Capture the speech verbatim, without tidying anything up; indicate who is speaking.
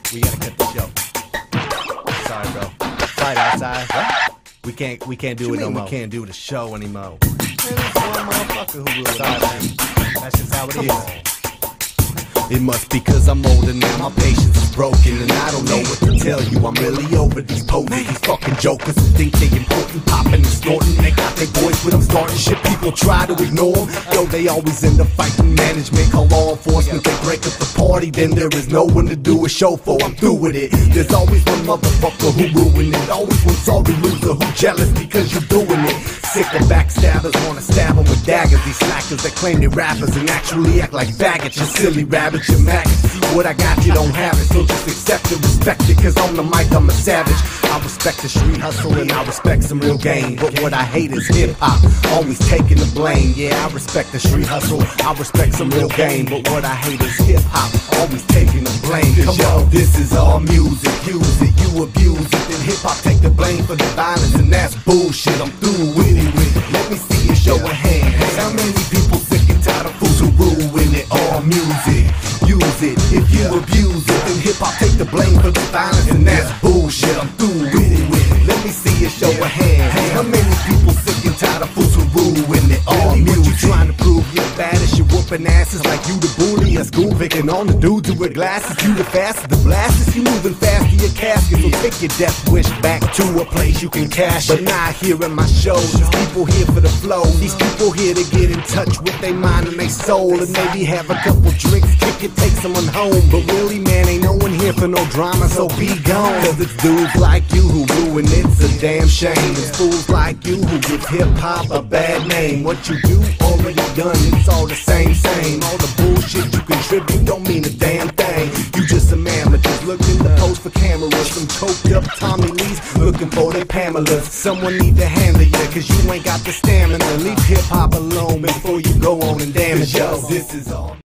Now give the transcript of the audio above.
Speaker 1: We gotta cut the show. Sorry, bro. Fight outside. What? We can't. We can't do
Speaker 2: What
Speaker 1: it
Speaker 2: you
Speaker 1: no
Speaker 2: mean
Speaker 1: more.
Speaker 2: we can't do the show anymore?
Speaker 1: Man, there's one motherfucker who will. Sorry, man. That's just how it
Speaker 2: Come
Speaker 1: is.
Speaker 2: on. It must be cause I'm older now, my patience is broken, and I don't know what to tell you. I'm really over these poses, these fucking jokers who think they important, popping and snorting. They got their voice when I'm starting shit, people try to ignore them. Yo, they always end up fighting management, call law enforcement. They break up the party, then there is no one to do a show for. I'm through with it. There's always one motherfucker who ruined it, always one sorry loser who jealous because you're doing it. Sick of backstabbers, wanna stab them with daggers. These slackers that claim they're rappers and actually act like faggots. You silly rabbits, you maggots. What I got, you don't have it, so just accept it, respect it, cause on the mic I'm a savage. I respect the street hustle and I respect some real game, but what I hate is hip-hop, always taking the blame. Yeah, I respect the street hustle, I respect some real game, but what I hate is hip-hop, always taking the blame. Cause yo, this is all music, use it, you abuse it, then hip-hop take the blame for the violence, and that's bullshit. I'm through with it. Let me see you show a hand. How many people sick and tired of fools who ruin it? All music, use it. If you abuse it, then hip hop take the blame for the violence, and that's bullshit. I'm through with it. Let me see you show a hand. How many people sick and tired of fools who ruin it? All music. What you trying to prove? You're the baddest. You're whooping asses like you the bully at school, picking on the dudes who wear glasses. You the fastest, the blastest. You moving fast to your casket, so take your death wish back to a place you can cash it. But not here in my show. These people here for the flow. These people here to get in touch with their mind and their soul, and maybe have a couple drinks, kick it, take someone home. But really, man, ain't no one here for no drama, so be gone. Cause it's dudes like you who ruin it's a damn shame. It's fools like you who give hip-hop a bad name. What you do, already done, it's all the same, same. All the bullshit you contribute don't mean a damn thing. You just a man, but just looking to pose for cameras. Some coked up Tommy Lee's looking for the Pamelas. Someone need to handle you, cause you ain't got the stamina. Leave hip-hop alone before you go on and damage. Yo, this is all